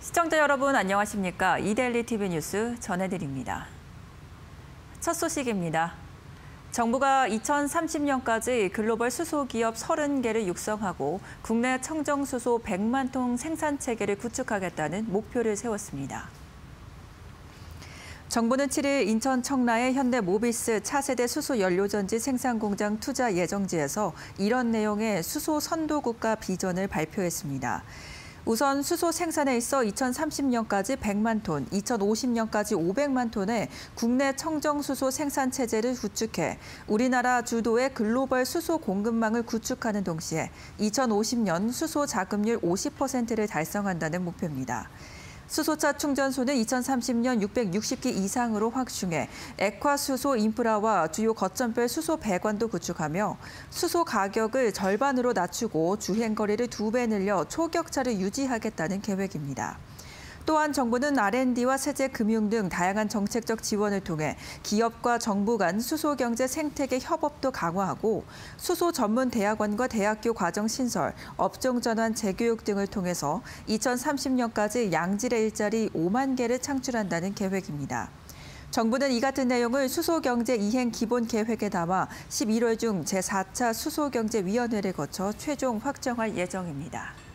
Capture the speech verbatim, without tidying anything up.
시청자 여러분 안녕하십니까? 이데일리 티비 뉴스 전해드립니다. 첫 소식입니다. 정부가 이천삼십 년까지 글로벌 수소 기업 서른 개를 육성하고 국내 청정 수소 백만 톤 생산 체계를 구축하겠다는 목표를 세웠습니다. 정부는 칠 일 인천 청라의 현대모비스 차세대 수소 연료전지 생산 공장 투자 예정지에서 이런 내용의 수소 선도국가 비전을 발표했습니다. 우선 수소 생산에 있어 이천삼십 년까지 백만 톤, 이천오십 년까지 오백만 톤의 국내 청정 수소 생산 체제를 구축해 우리나라 주도의 글로벌 수소 공급망을 구축하는 동시에 이천오십 년 수소 자급률 오십 퍼센트를 달성한다는 목표입니다. 수소차 충전소는 이천삼십 년 육백육십 기 이상으로 확충해 액화 수소 인프라와 주요 거점별 수소 배관도 구축하며 수소 가격을 절반으로 낮추고 주행거리를 두 배 늘려 초격차를 유지하겠다는 계획입니다. 또한 정부는 알 앤 디와 세제, 금융 등 다양한 정책적 지원을 통해 기업과 정부 간 수소 경제 생태계 협업도 강화하고 수소 전문 대학원과 대학교 과정 신설, 업종 전환 재교육 등을 통해서 이천삼십 년까지 양질의 일자리 오만 개를 창출한다는 계획입니다. 정부는 이 같은 내용을 수소경제 이행 기본 계획에 담아 십일 월 중 제사 차 수소경제위원회를 거쳐 최종 확정할 예정입니다.